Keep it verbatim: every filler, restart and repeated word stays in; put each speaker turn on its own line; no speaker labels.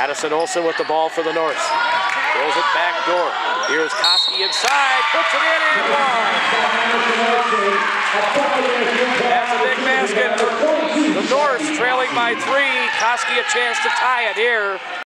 Madison Olsen with the ball for the Norse. Throws it back door. Here's Koski inside, puts it in and one. That's a big basket. The Norse trailing by three. Koski a chance to tie it here.